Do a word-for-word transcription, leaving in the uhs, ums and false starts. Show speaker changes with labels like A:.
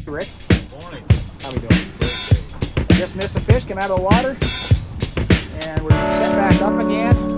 A: Rick.
B: Morning.
A: How we doing? I just missed a fish, came out of the water, and we're set back up again.